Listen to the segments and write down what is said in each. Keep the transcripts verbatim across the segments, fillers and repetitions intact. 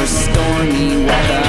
for stormy weather.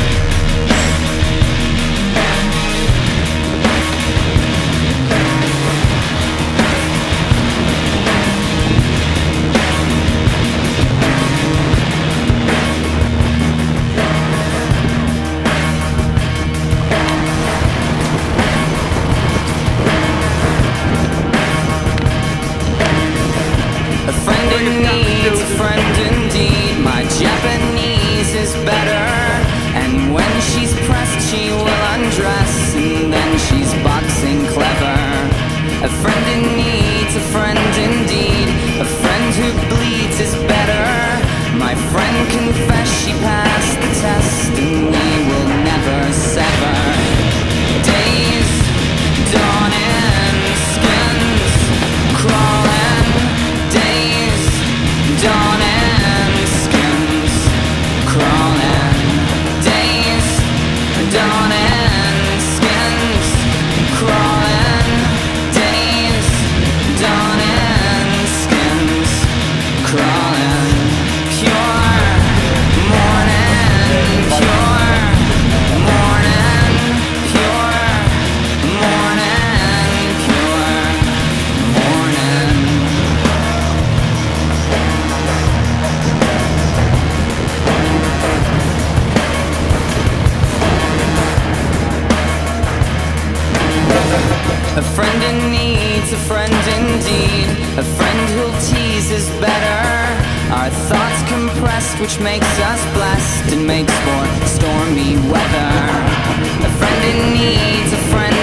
Needs a friend indeed. My Japanese is better, and when she's pressed she will undress, and then she's boxing clever. A friend in need's a friend indeed. A friend who bleeds is better. My friend confessed she passed the test, and we will never sever. Days dawning, skins crawling. Days dawning, skins crawling. Days dawning, skins crawling. Days dawning, skins crawling. Pure morning, pure morning, pure morning, pure morning. A friend in need's a friend indeed. A friend who'll tease is better. Our thoughts compressed, which makes us blessed and makes for stormy weather. A friend in need's a friend